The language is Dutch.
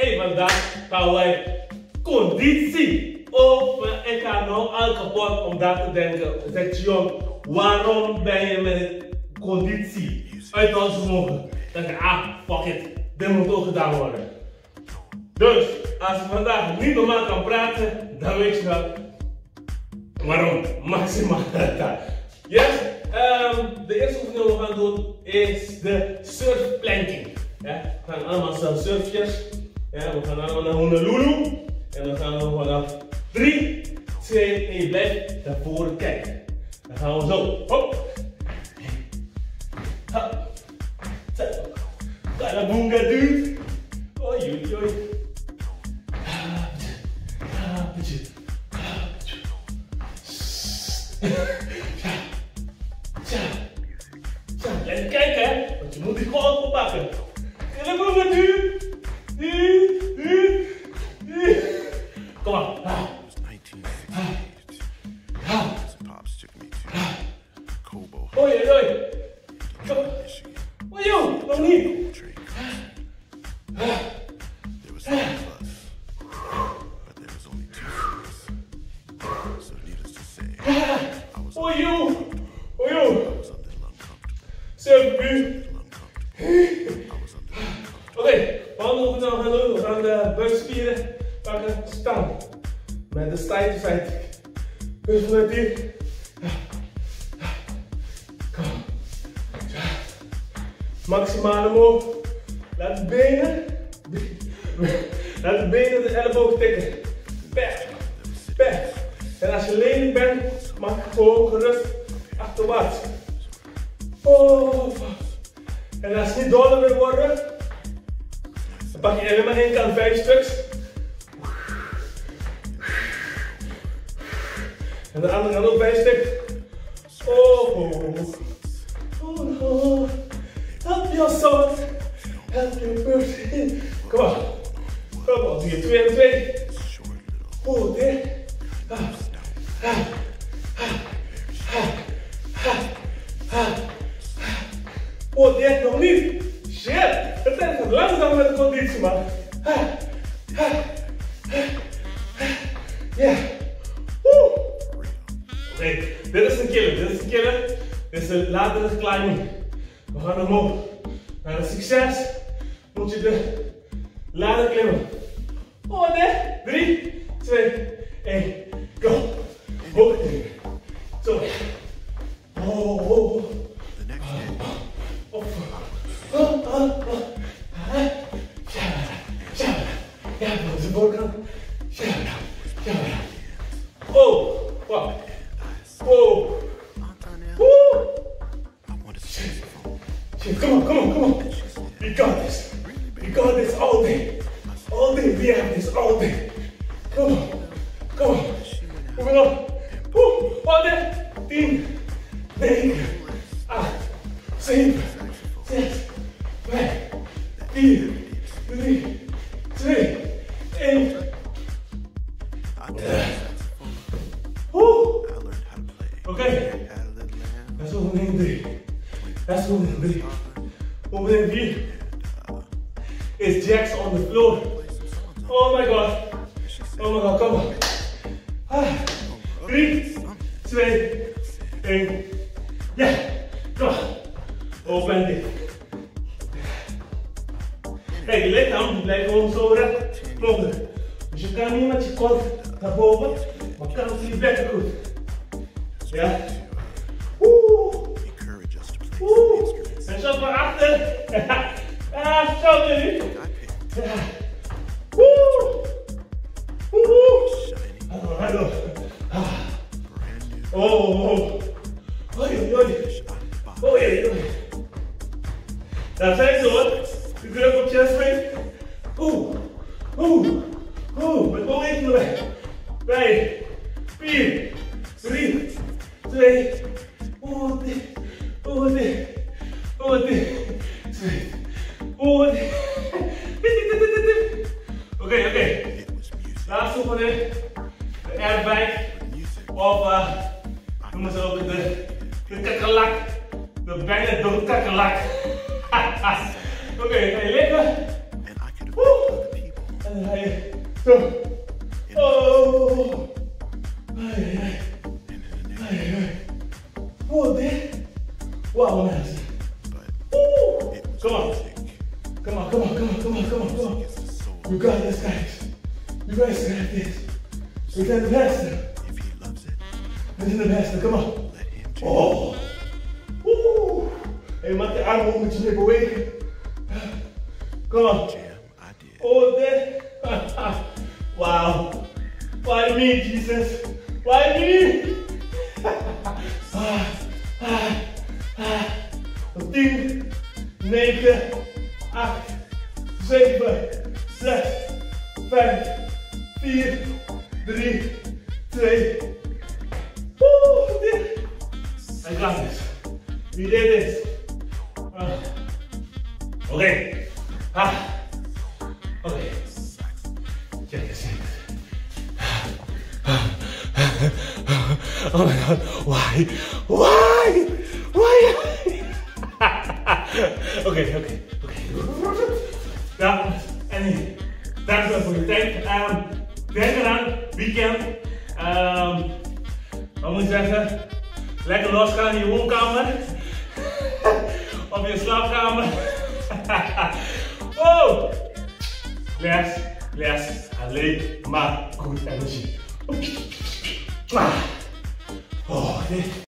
vandaag gaan wij conditie. Ik ga nou al kapot om dat te denken. Zeg jong, waarom ben je met conditie uit ons vermogen? Dan denk je, fuck it, dit moet ook gedaan worden. Dus, als je vandaag niet normaal kan praten, dan weet je wel waarom. Maximaal. Yes? De eerste oefening die we gaan doen is de surfplanking. Ja? We gaan allemaal surfjes. Ja, we gaan allemaal naar Honolulu. En dan gaan we vanaf 3, 2 en je blijft naar voren kijken. Dan gaan we zo. Hop. Hop. Zo. Kalaboonga dude. Oei oei oei. Blijf kijken hè, want je moet die golf oppakken. Kalaboonga dude. Kom op. Oei, oei, oei. Oei, joh, nog niet. Oei, joh. Oei, joh. Surfbuur. Oké, wat we nou gaan doen, we gaan de buikspieren pakken staan. Met de side to side. Dus vanuit hier. Kom. Maximaal omhoog. Laat de benen de elleboog tikken. Pech. Pech. En als je lenig bent, mag je gewoon gerust achterwaarts. Oh. En als het niet doller wil worden, dan pak je alleen maar één kant 5 stuks. En de andere kant ook 5 stuks. Oh. Oh. Help yourself. Help your person. Kom op. Kom op. 4, 2 en 2. Oh, dit. Oh, dit nog niet. Shit. Het is nog langzaam met de conditie, man. Ja. Oké, dit is een killer. Dit is de latere climbing. We gaan omhoog. Naar het succes moet je de ladder klimmen. Oh, nee. 3, 2, 1, go. Hoog. Zo. Oh. Ja, dat is de voorkant. Oh, wow. Oh. Shit, come on. We got this all day. All day, we have this all day. Come on. Moving on. All day. 10, 9, 8, 7, 6, 5, 4, 3, 2, 1. Oké. Dat is oefening 3. Oefening 4 is jacks on the floor. Oh my god, come on. 3, 2, 1. Ja, kom. Open dit. Kijk, je lichaam blijft gewoon zo recht mogelijk. Dus je kan niet met je kont naar boven, maar kan ook niet bekken goed. Ja. En shot naar achter. Shot jullie. Hallo. Oei. Daar zijn ze hoor. Je druk op chest spring. Met beweging erbij. 5, 4, 3, 2, 2. Oké. Laatste oefening. De airbag. Of noemen ze ook de kakkelak. De bijna doodkakkelak. Oké, ga je liggen. Oh. Ai, ai. Ai, ai. Poder. Wow, man. Come on. Come on, come on, come on, come on, come on, come on. You got this, guys. You guys got this. We got the master. This is the master. Come on. Oh. Woo. Hey, maak je armen om met je bewegen. Come on. Oh, there. Wow. Why me, Jesus? Why me? 10, 9, 8, 7, 6, 5, 4, 3, 2. Woo! I got this. We did this. Okay. Okay. Check this in. Oh my God. Why? Okay. Ja, en dankjewel voor je tijd. Denk eraan, weekend. Wat moet je zeggen? Lekker losgaan in je woonkamer. Of in je slaapkamer. Oh! Les. Alleen maar goed energie. Oh, dit.